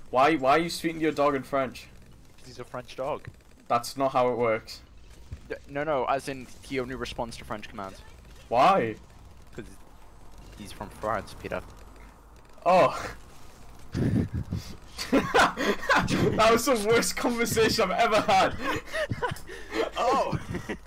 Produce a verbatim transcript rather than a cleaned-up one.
Why why are you speaking to your dog in French? He's a French dog. That's not how it works. No, no, as in he only responds to French commands. Why? Because he's from France, Peter. Oh. That was the worst conversation I've ever had. Oh!